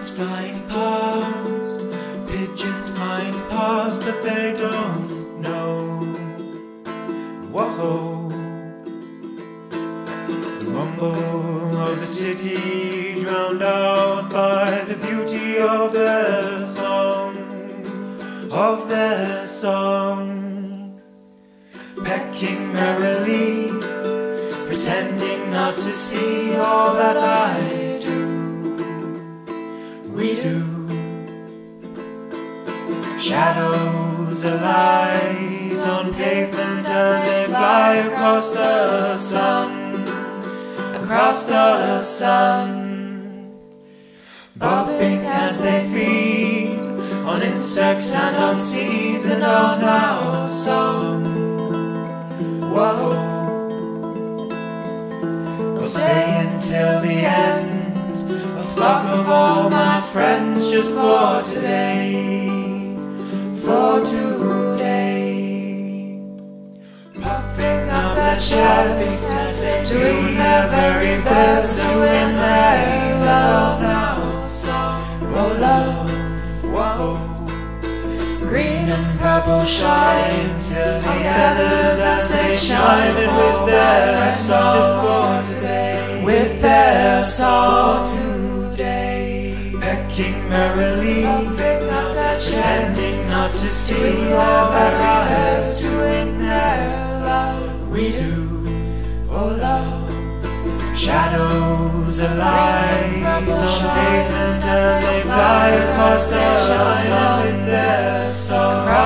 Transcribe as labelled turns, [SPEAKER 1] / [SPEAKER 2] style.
[SPEAKER 1] pigeons flying past, but they don't know. Whoa. The rumble of the city drowned out by the beauty of their song, pecking merrily, pretending not to see all that I do. We do. Shadows alight on pavement as they fly across the sun, bobbing as they feed on insects and on seeds and on our song. Whoa. We'll stay until the end, a flock of all my friends, just for today. Puffing up their chests, doing their very best to win their love. Oh love, whoa. Green and purple shine till the feathers as they shine, and with their song today, pecking merrily, pretending not to see all that I have to win their love. We do, oh love. Shadows alight on pavement as they fly across the sun with their song.